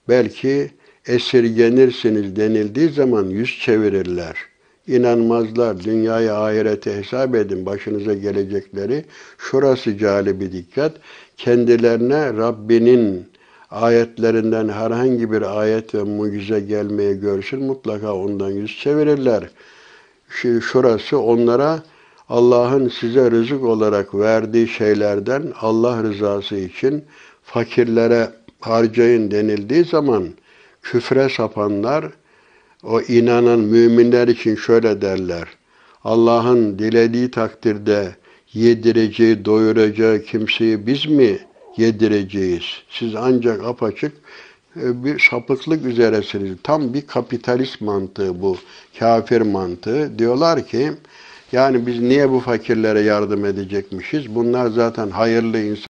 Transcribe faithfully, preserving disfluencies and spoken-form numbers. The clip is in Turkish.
belki esirgenirsiniz denildiği zaman yüz çevirirler. İnanmazlar. Dünyayı, ahireti hesap edin, başınıza gelecekleri. Şurası calibi dikkat. Kendilerine Rabbinin ayetlerinden herhangi bir ayet ve mucize gelmeye görsün, mutlaka ondan yüz çevirirler. Şu, şurası onlara Allah'ın size rızık olarak verdiği şeylerden Allah rızası için fakirlere harcayın denildiği zaman küfre sapanlar, o inanan müminler için şöyle derler: Allah'ın dilediği takdirde yedireceği, doyuracağı kimseyi biz mi yedireceğiz? Siz ancak apaçık bir sapıklık üzeresiniz. Tam bir kapitalist mantığı bu, kafir mantığı. Diyorlar ki, yani biz niye bu fakirlere yardım edecekmişiz? Bunlar zaten hayırlı insan.